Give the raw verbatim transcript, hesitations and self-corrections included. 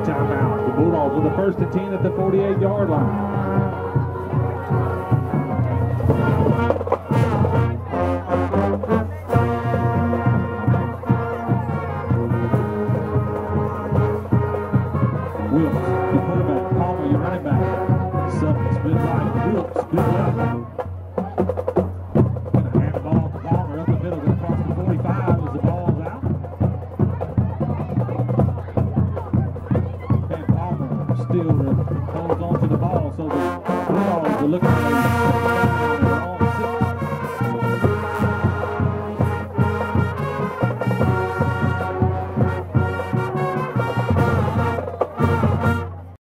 timeout. The Bulldogs with the first and ten at the forty-eight yard line. Still holds on